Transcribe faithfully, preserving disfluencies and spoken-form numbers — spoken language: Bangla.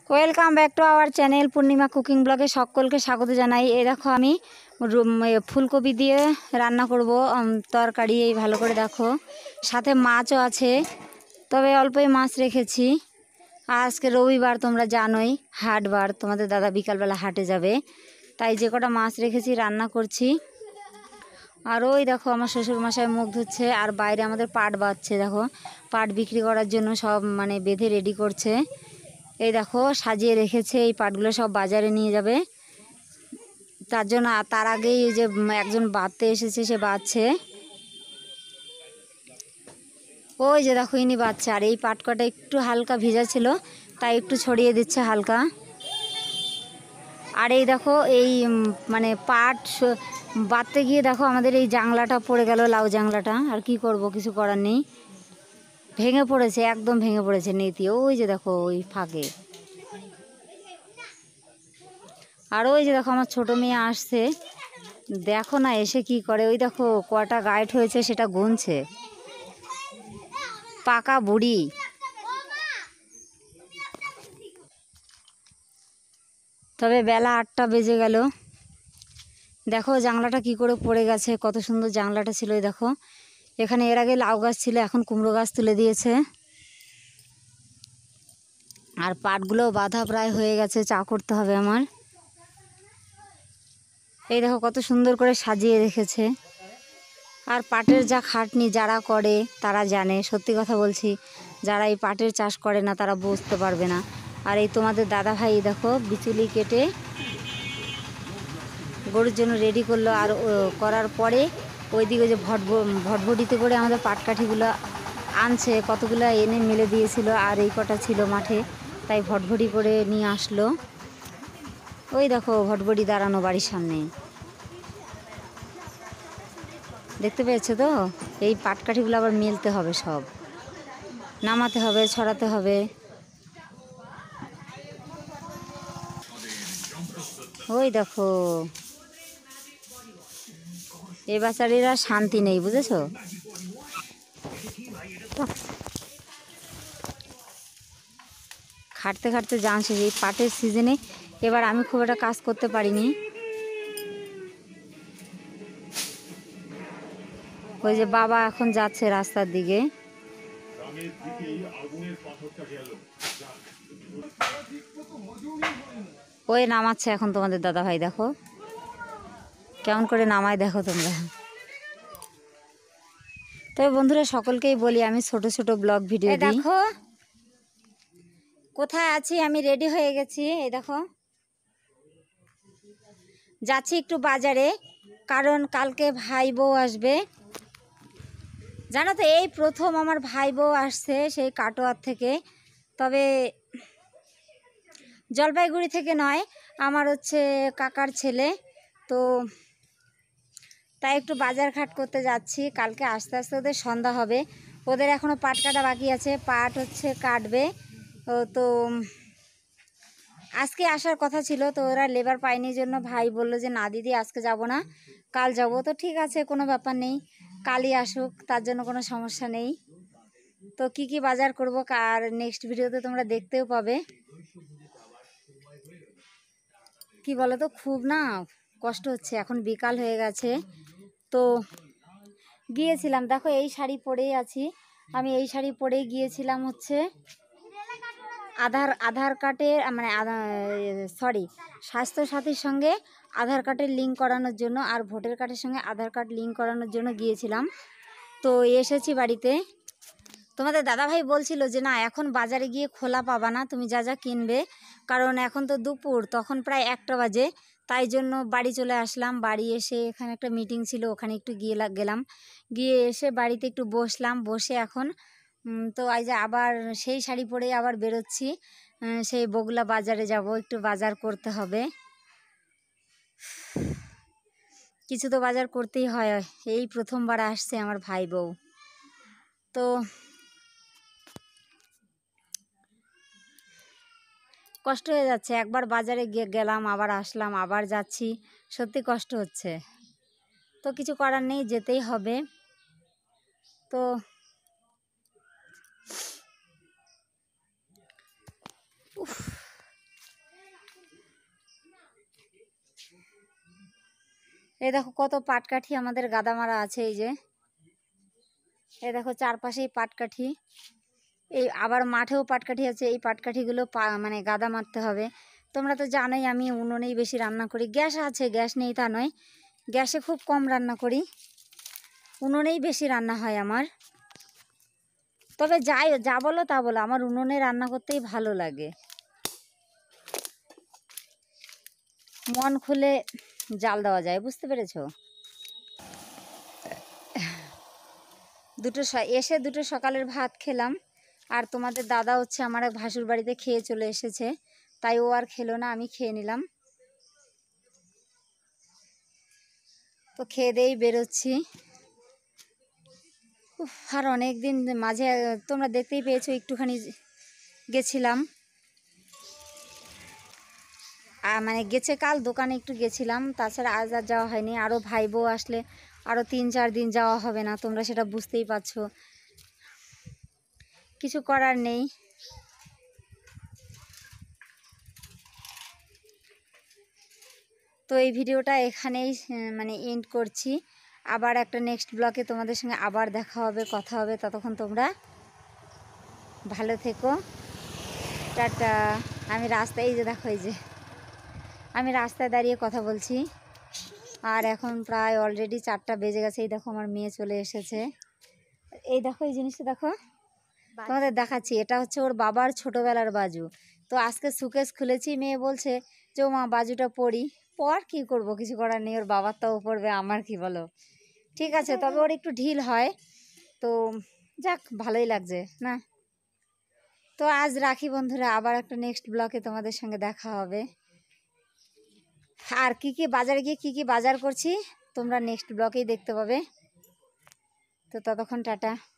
Welcome back to our channel Purnima cooking ব্লগে সকলকে স্বাগত জানাই। এই দেখো আমি ফুলকপি দিয়ে রান্না করব তরকারি। এই ভালো করে দেখো, সাথে মাছও আছে, তবে অল্পই মাছ রেখেছি। আজকে রবিবার, তোমরা জানোই হাটবার, তোমাদের দাদা বিকালবেলা হাটে যাবে, তাই যে কটা মাছ রেখেছি রান্না করছি। আর ওই দেখো আমার শ্বশুরমশাই মুখ ধুচ্ছে, আর বাইরে আমাদের পাট বাঁধছে। দেখো পাট বিক্রি করার জন্য সব মানে বেঁধে রেডি করছে। এই দেখো সাজিয়ে রেখেছে, এই পাটগুলো সব বাজারে নিয়ে যাবে। তার জন্য তার আগেই যে একজন বাঁধতে এসেছে, সে বাঁধছে। ওই যে দেখো ইনি বাঁধছে। আর এই পাট কটা একটু হালকা ভিজা ছিল, তাই একটু ছড়িয়ে দিচ্ছে হালকা। আর এই দেখো এই মানে পাট বাঁধতে গিয়ে দেখো আমাদের এই জাংলাটা পড়ে গেল, লাউ জাংলাটা। আর কি করব, কিছু করার নেই, ভেঙে পড়েছে, একদম ভেঙে পড়েছে নেতি। ওই যে দেখো ওই ফাঁকে। আর ওই যে দেখো আমার ছোট মেয়ে আসছে, দেখো না এসে কি করে। ওই দেখো কটা গাইড হয়েছে সেটা গুনছে, পাকা বুড়ি। তবে বেলা আটটা বেজে গেল। দেখো জানলাটা কি করে পড়ে গেছে, কত সুন্দর জানলাটা ছিল। এই দেখো এখানে এর আগে লাউ গাছ ছিল, এখন কুমড়ো গাছ তুলে দিয়েছে। আর পাটগুলো বাঁধা প্রায় হয়ে গেছে, চা করতে হবে আমার। এই দেখো কত সুন্দর করে সাজিয়ে রেখেছে। আর পাটের যা খাটনি যারা করে তারা জানে, সত্যি কথা বলছি, যারা এই পাটের চাষ করে না তারা বুঝতে পারবে না। আর এই তোমাদের দাদা ভাই দেখো বিচুলি কেটে গরুর জন্য রেডি করলো। আর করার পরে ওইদিকে যে ভট ভটভটিতে করে আমাদের পাটকাঠিগুলো আনছে, কতগুলো এনে মেলে দিয়েছিল, আর এই কটা ছিল মাঠে, তাই ভটভটি করে নিয়ে আসলো। ওই দেখো ভটভটি দাঁড়ানো বাড়ির সামনে, দেখতে পেয়েছো তো। এই পাটকাঠিগুলো আবার মেলতে হবে, সব নামাতে হবে, ছড়াতে হবে। ওই দেখো এই বাচ্চারা শান্তি নেই, বুঝেছো। খাটতে খাটতে জান শেষ। এই পাটের সিজনে এবার আমি খুব একটা কাজ করতে পারিনি। ওই যে বাবা এখন যাচ্ছে রাস্তার দিকে। ওই নামাচ্ছে এখন তোমাদের দাদা ভাই, দেখো কেমন করে নামায়, দেখো তোমরা। তবে বন্ধুরা সকলকেই বলি আমি ছোট ছোট ব্লগ ভিডিও দিই। দেখো কোথায় আছি আমি, রেডি হয়ে গেছি। এই দেখো যাচ্ছি একটু বাজারে, কারণ কালকে ভাই বউ আসবে। জানো তো এই প্রথম আমার ভাই বউ আসছে সেই কাটোয়ার থেকে, তবে জলপাইগুড়ি থেকে নয়, আমার হচ্ছে কাকার ছেলে। তো তাই একটু বাজার ঘাট করতে যাচ্ছি। কালকে আস্তে আস্তে ওদের সন্ধ্যা হবে, ওদের এখনও পাট কাটা বাকি আছে, পাট হচ্ছে কাটবে। তো আজকে আসার কথা ছিল, তো ওরা লেবার পায়নি জন্য ভাই বললো যে না দিদি আজকে যাব না, কাল যাব। তো ঠিক আছে, কোনো ব্যাপার নেই, কালই আসুক, তার জন্য কোনো সমস্যা নেই। তো কি কি বাজার করব আর নেক্সট ভিডিওতে তোমরা দেখতেও পাবে। কি বলো তো, খুব না কষ্ট হচ্ছে, এখন বিকাল হয়ে গেছে। তো গিয়েছিলাম, দেখো এই শাড়ি পরেই আছি আমি, এই শাড়ি পরেই গিয়েছিলাম হচ্ছে আধার আধার কার্ডের মানে সরি স্বাস্থ্যসাথীর সঙ্গে আধার কার্ডের লিঙ্ক করানোর জন্য, আর ভোটার কার্ডের সঙ্গে আধার কার্ড লিঙ্ক করানোর জন্য গিয়েছিলাম। তো এসেছি বাড়িতে। তোমাদের দাদাভাই বলছিল যে না এখন বাজারে গিয়ে খোলা পাবা না, তুমি যা যা কিনবে, কারণ এখন তো দুপুর, তখন প্রায় একটা বাজে। তাই জন্য বাড়ি চলে আসলাম। বাড়ি এসে এখানে একটা মিটিং ছিল, ওখানে একটু গিয়ে গেলাম, গিয়ে এসে বাড়িতে একটু বসলাম, বসে এখন তো এই যে আবার সেই শাড়ি পরে আবার বেরোচ্ছি, সেই বগুলা বাজারে যাব, একটু বাজার করতে হবে। কিছু তো বাজার করতেই হয়, এই প্রথমবার আসছে আমার ভাই বউ। তো কষ্ট হয়ে যাচ্ছে, একবার বাজারে গিয়ে গেলাম আবার আসলাম আবার যাচ্ছি, সত্যি কষ্ট হচ্ছে। তো কিছু করার নেই, যেতেই হবে। তো উফ এই দেখো কত পাটকাঠি আমাদের গাদা মারা আছে, এই যে এই দেখো চারপাশেই পাটকাঠি, এই আবার মাঠেও পাটকাঠি আছে। এই পাটকাঠিগুলো পা মানে গাদা মারতে হবে। তোমরা তো জানোই আমি উনুনেই বেশি রান্না করি, গ্যাস আছে, গ্যাস নেই তা নয়, গ্যাসে খুব কম রান্না করি, উনুনেই বেশি রান্না হয় আমার। তবে যাই যা বলো তা বলো, আমার উনুনে রান্না করতেই ভালো লাগে, মন খুলে জাল দেওয়া যায়, বুঝতে পেরেছো? দুটো এসে দুটো সকালের ভাত খেলাম, আর তোমাদের দাদা হচ্ছে আমার এক ভাসুর বাড়িতে খেয়ে চলে এসেছে, তাই ও আর খেলো না, আমি খেয়ে নিলাম। তো খেয়ে দিয়েই বেরোচ্ছি। আর অনেক দিন মাঝে তোমরা দেখতেই পেয়েছো একটুখানি গেছিলাম, আর মানে গেছে কাল দোকানে একটু গেছিলাম, তাছাড়া আজ আর যাওয়া হয়নি। আরও ভাই বউ আসলে আরও তিন চার দিন যাওয়া হবে না, তোমরা সেটা বুঝতেই পারছো, কিছু করার নেই। তো এই ভিডিওটা এখানেই মানে এন্ড করছি, আবার একটা নেক্সট ব্লগে তোমাদের সঙ্গে আবার দেখা হবে, কথা হবে, ততক্ষণ তোমরা ভালো থেকো, টাটা। আমি রাস্তায়, এই যে দেখো, এই যে আমি রাস্তায় দাঁড়িয়ে কথা বলছি, আর এখন প্রায় অলরেডি চারটা বেজে গেছে। এই দেখো আমার মেয়ে চলে এসেছে, এই দেখো এই জিনিসটা দেখো, তোমাদের দেখাচ্ছি, এটা হচ্ছে ওর বাবার ছোটোবেলার বাজু। তো আজকে সুকেস খুলেছি, মেয়ে বলছে যে ও মা বাজুটা পরি, পর কি করব, কিছু করার নেই, ওর বাবার তাও পড়বে, আমার কি বলো, ঠিক আছে। তবে ওর একটু ঢিল হয়, তো যাক ভালোই লাগছে না। তো আজ রাখি বন্ধুরা, আবার একটা নেক্সট ব্লগে তোমাদের সঙ্গে দেখা হবে, আর কি কি বাজারে গিয়ে কি কি বাজার করছি তোমরা নেক্সট ব্লগেই দেখতে পাবে। তো ততক্ষণ টাটা।